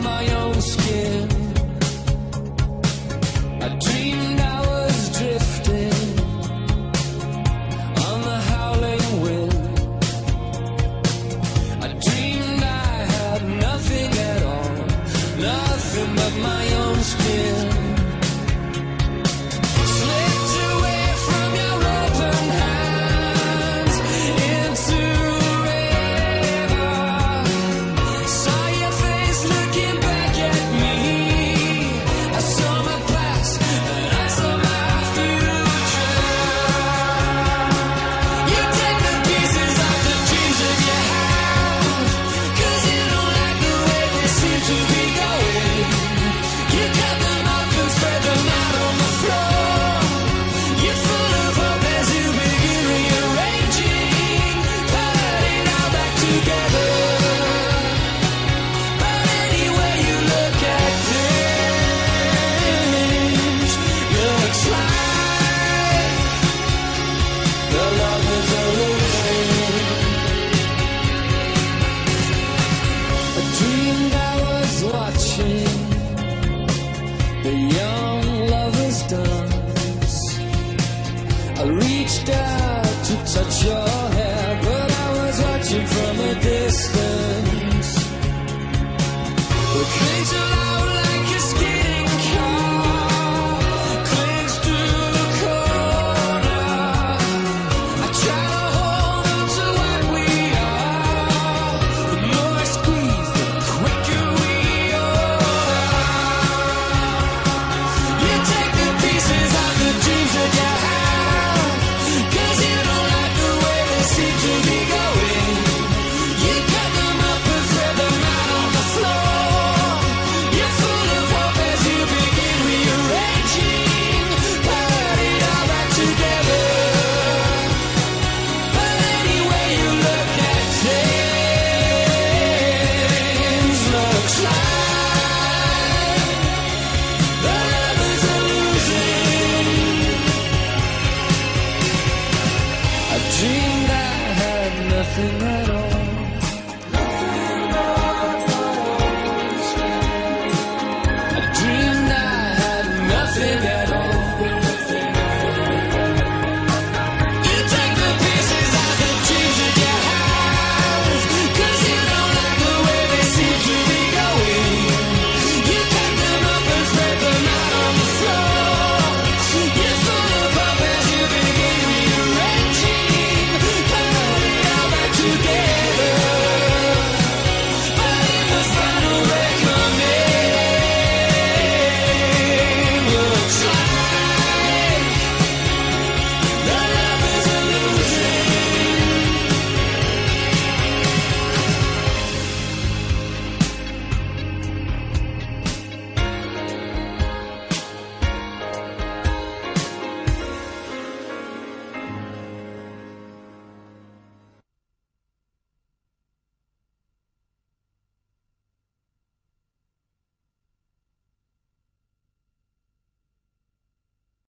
my own skin. I dreamed I was drifting on the howling wind. I dreamed I had nothing at all, nothing but my own skin. Slipped away from your open hands into river. Saw your face looking back at me. I saw my past and I saw my future. You take the pieces of the dreams that you have, 'cause you don't like the way they seem to be going. You cut them up and spread them out on the floor. You're full of hope as you begin rearranging, putting it all back together. But anyway you look at things, looks like the love is illusion. I dreamed I was watching the young lovers dance. I reached out to touch your hair, but I was watching from a distance. We cling to